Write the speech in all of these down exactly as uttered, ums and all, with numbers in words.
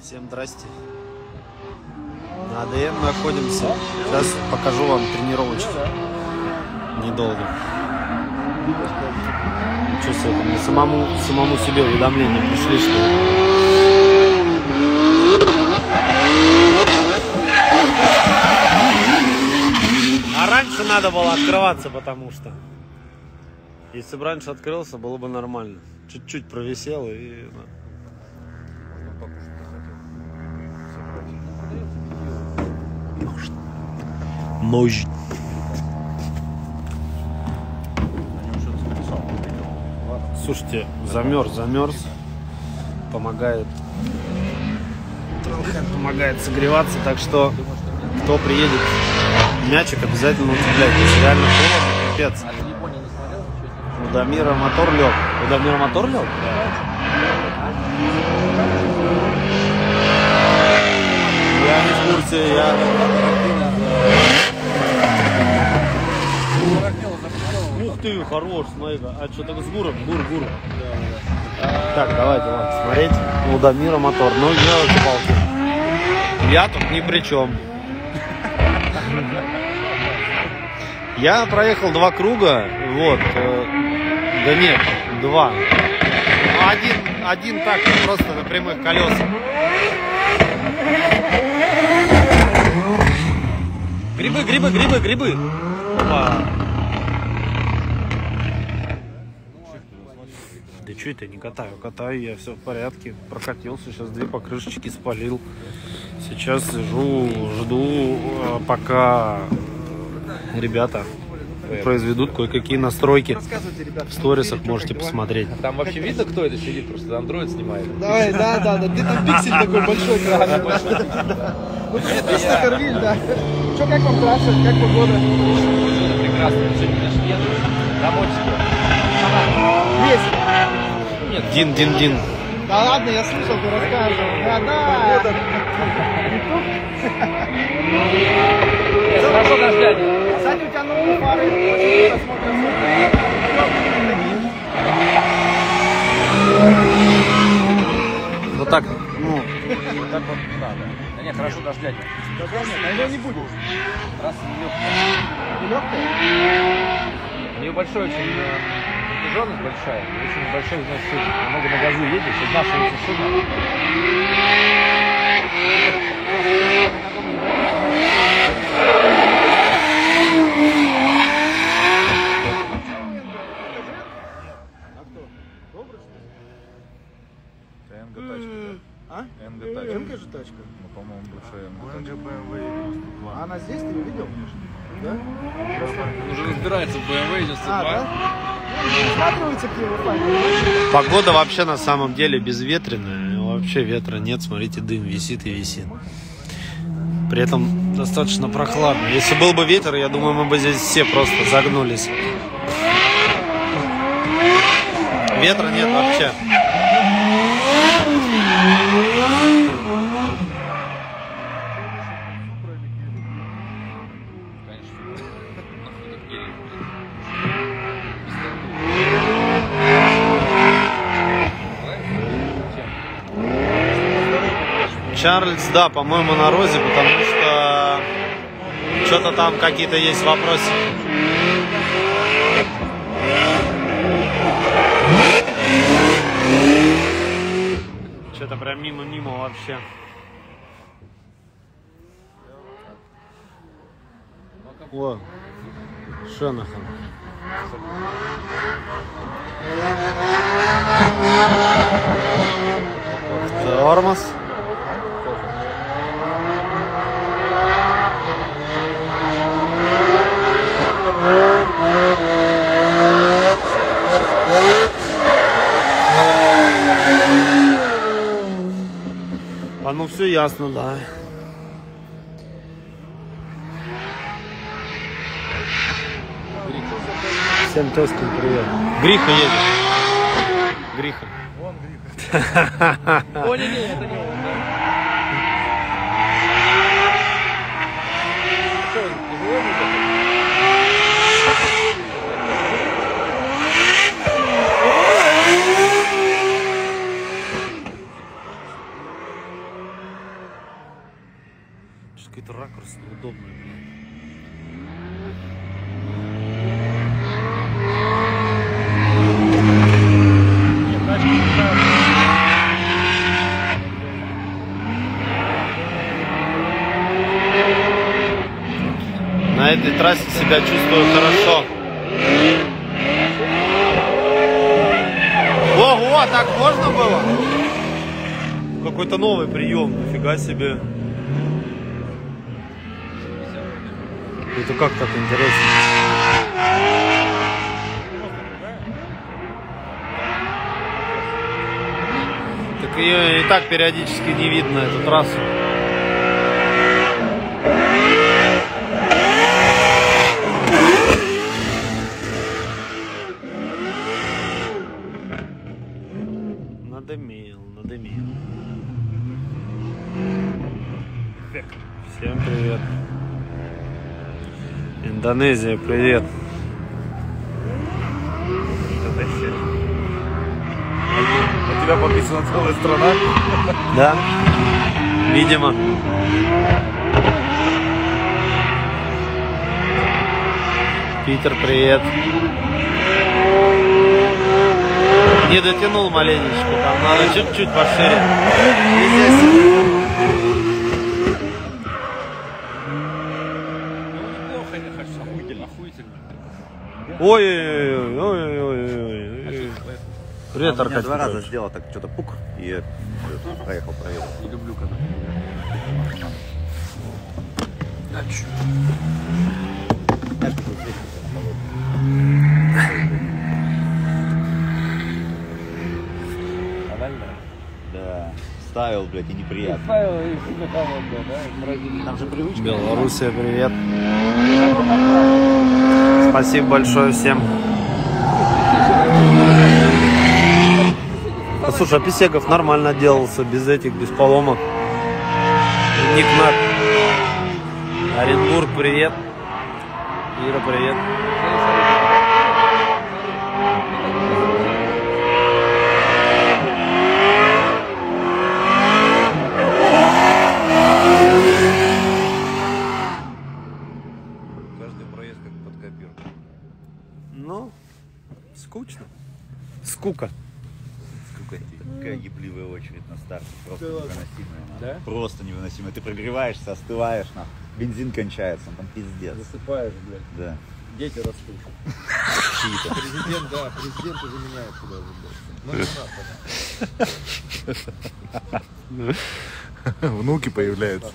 Всем здрасте. На АДМ находимся. Сейчас покажу вам тренировочки. Недолго. Чувствую, мне самому, самому себе уведомления пришли, что... А раньше надо было открываться, потому что... Если бы раньше открылся, было бы нормально. Чуть-чуть провисел и... Нож. Слушайте, замерз, замерз. Помогает. Помогает согреваться, так что кто приедет, мячик обязательно утепляйте. Если реально холодно, пипец. У Дамира мотор лег. У Дамира мотор лег? Я не в курсе, я... Ух ты, хорош, смотри-ка. А что так с гуром? Гур, гур. Так, давайте, ладно, смотреть. У Дамира мотор. Ну, елки-палки. Я тут ни при чем. Я проехал два круга, вот. Да нет, два. Один, один так, просто на прямых колесах. Грибы, грибы, грибы, грибы. Опа. Да что это, не катаю, катаю, я все в порядке. Прокатился, сейчас две покрышечки спалил. Сейчас сижу, жду, пока ребята произведут кое-какие настройки. В сторисах можете посмотреть. Там вообще видно, кто это сидит, просто Android снимает. Давай, да, да, да, ты там пиксель такой большой. Ну это Стакервиль, да. Что, как вам трасса, как погода? Прекрасно, сегодня наш еду, рабочий. Весело. Нет, Дин-дин-дин. Да ладно, я слышал, ты рассказывал. Да, да. хорошо дождя нет. Кстати, у тебя новые фары очень круто смотрятся. Вот так, ну, Вот так вот, да, да. Да нет, хорошо дождя нет. Дождя нет, а его не будет. Трасса не легкая. Легкая? У нее большой очень протяженность большая, очень большой износ шины. Много на газу едешь, изнашивается шина. эн джи тачка, А? да? эн джи тачка. эн джи же тачка. Ну, по-моему, бывшая эн джи эн джи тачка. бэ эм вэ А она здесь, ты ее видел? Да? Он уже разбирается в бэ эм вэ, идет А, да? Ну, присматривается к его файлу. погода вообще на самом деле безветренная. Вообще ветра нет, смотрите, дым висит и висит. При этом достаточно прохладно. Если был бы ветер, я думаю, мы бы здесь все просто загнулись. Ветра нет вообще. Чарльз, да, по-моему, на розе, потому что что-то там какие-то есть вопросы. Что-то прям мимо-мимо вообще. О, Шенахан. Тормоз. А ну все ясно, да. Всем тезкам привет. Гриха едет. Гриха. Вон Гриха. О, не, не, это не он, да. Что, тяжело будет? какой-то ракурс неудобный, блин. На этой трассе себя чувствую хорошо. Ого, а так можно было? Какой-то новый прием, нифига себе. Это как так интересно? Так ее и так периодически не видно, эту трассу. Надымил, надымил. Всем привет. Индонезия, привет. Индонезия. На тебя подписана целая страна. Да, видимо. Питер, привет. Не дотянул маленечко, там надо чуть-чуть пошире. Ой-ой-ой-ой-ой-ой. Привет, Аркадий. Два раза сделал так что-то пук и проехал, проехал. Не люблю, когда. Да, ставил, блядь, и неприятно. Ставил и себе холодно, да? Морозильник. Там же привычка. Белоруссия, привет. Спасибо большое всем. А, слушай, а Писеков нормально отделался, без этих, без поломок. Ник-нак. Оренбург, привет. Ира, привет. Каждый проезд как под копирку. Ну, скучно. Скука. Сколько какая ебливая очередь на старте. Просто невыносимая. Да? Просто невыносимая. Ты прогреваешься, остываешь, нахуй. Бензин кончается, там пиздец. Засыпаешь, блядь. Да. Дети растут. Чьи-то. Президент, да, президент уже меняется даже, блядь. Ну, не надо. Внуки появляются.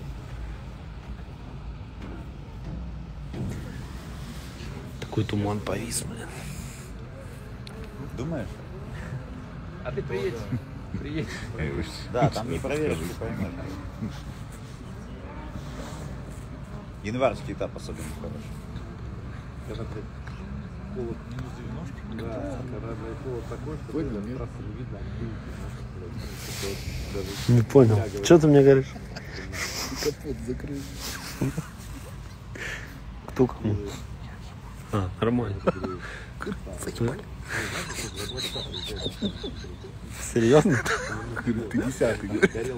Такой туман повис, блин. Думаешь? А ты приедь. Приедь. Да, там не проверишь, не поймешь. Январский этап особенно хороший. Когда ты холод минус девяносто, да, когда блядь, холод такой, что Понял, даже нет? трассы не видно. Не понял. Что ты мне говоришь? Капот закрыт. Кто кому? А, нормально. Серьезно? Ты десятый.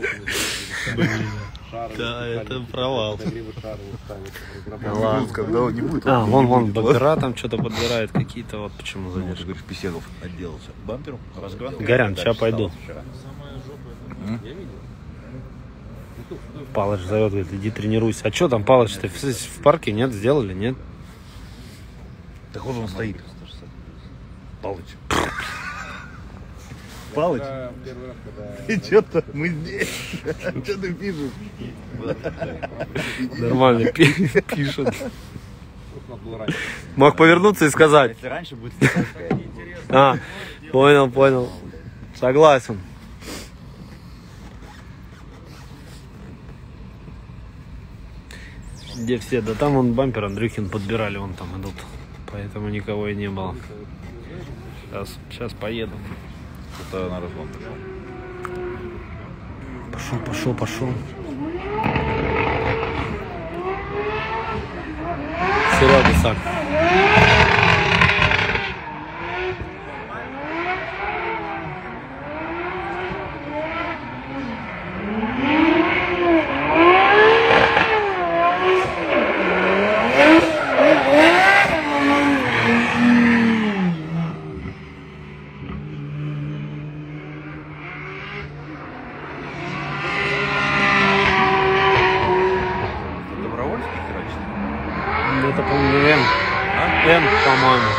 Да, это провал. Ладно, когда он не будет. А, он вон, не вон, будет. бампера там что-то подбирает какие-то, вот почему Ну, ты задержка. говоришь, Писеков отделался. Бампером? Разгон? Горян, Дальше ща пойду. стал вчера. Палыч зовет, говорит, иди тренируйся. А что там, Палыч-то в, в парке нет, сделали, нет? Так вот он стоит. Палыч. Палыч? Первый раз, когда... И что-то мы здесь. Что ты пишешь? Нормально пи- пишут. Надо было раньше. Мог повернуться и сказать. Если раньше будет стаканская. А, понял, понял. Согласен. Где все? Да там он бампер Андрюхин подбирали, вон там идут. Поэтому никого и не было. Сейчас, сейчас поеду. Это на разгон пошел. Пошел, пошел, пошел. Серега Сак. М, по-моему.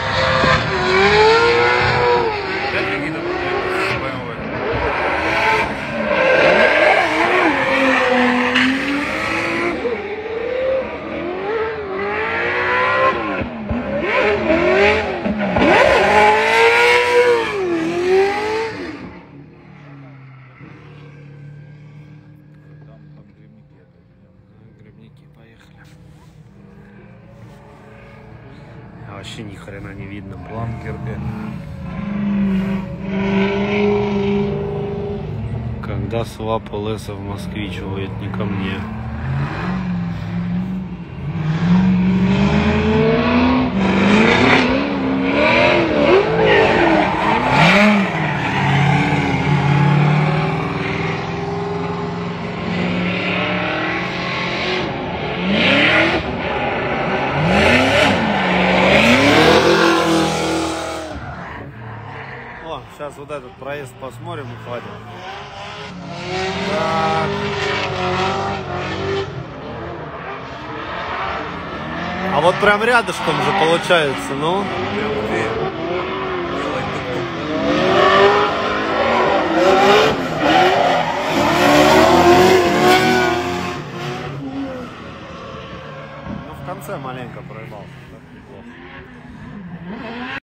Грибники, поехали. А вообще ни хрена не видно, блин. Ламгер Когда свап ЛС в Москвич водит, не ко мне. О, сейчас вот этот проезд посмотрим и хватит. Так. А вот прям рядышком же получается, ну.